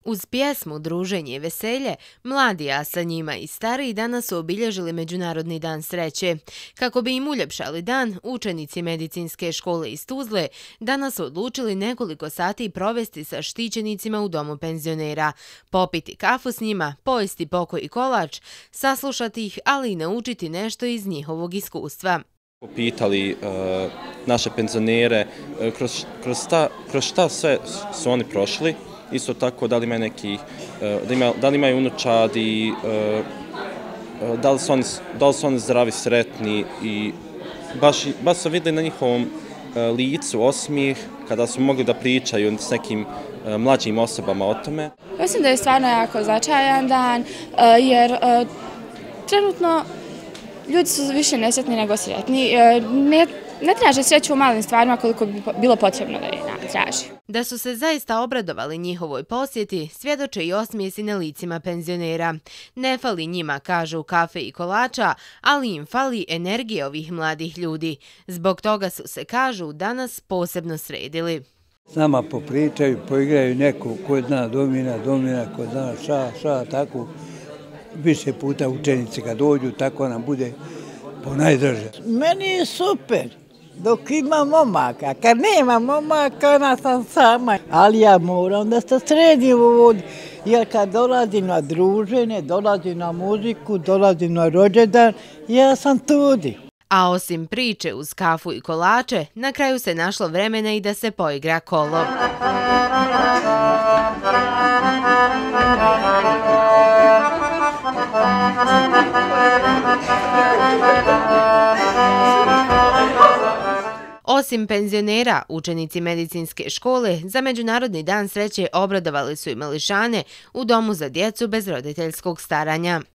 Uz pjesmu, druženje i veselje, mladi, a sa njima i stariji, danas su obilježili Međunarodni dan sreće. Kako bi im uljepšali dan, učenici medicinske škole iz Tuzle danas su odlučili nekoliko sati provesti sa štićenicima u domu penzionera, popiti kafu s njima, pojesti pokoj i kolač, saslušati ih, ali i naučiti nešto iz njihovog iskustva. Pitali naše penzionere kroz šta sve su oni prošli, isto tako da li imaju da li imaju unučadi, da li su oni zdravi, sretni i baš su vidjeli na njihovom licu osmijeh kada su mogli da pričaju s nekim mlađim osobama o tome. Mislim da je stvarno jako značajan dan jer trenutno ljudi su više nesretni nego sretni. Ne traže sreću u malim stvarima koliko bi bilo potrebno da je traži. Da su se zaista obradovali njihovoj posjeti, svjedoče i osmijesi na licima penzionera. Ne fali njima, kažu, kafe i kolača, ali im fali energije ovih mladih ljudi. Zbog toga su se, kažu, danas posebno sredili. S nama popričaju, poigraju neku ko zna domina, ko zna ša, tako. Više puta učenici kad dođu, tako nam bude ponajdraže. Meni je super, dok ima momaka. Kad nema momaka, ona sam sama. Ali ja moram da se sredim ovdje. Jer kad dolazim na druženje, dolazim na muziku, dolazim na rođendan, ja sam tudi. A osim priče uz kafu i kolače, na kraju se našlo vremena i da se poigra kolo. Osim penzionera, učenici medicinske škole za Međunarodni dan sreće obradovali su i mališane u domu za djecu bez roditeljskog staranja.